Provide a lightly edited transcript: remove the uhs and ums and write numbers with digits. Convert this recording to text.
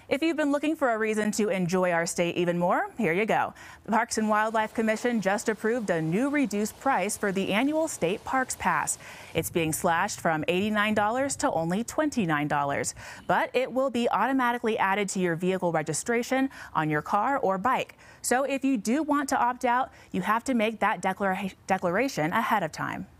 If you've been looking for a reason to enjoy our state even more, here you go. The Parks and Wildlife Commission just approved a new reduced price for the annual State Parks Pass. It's being slashed from $89 to only $29, but it will be automatically added to your vehicle registration on your car or bike. So if you do want to opt out, you have to make that declaration ahead of time.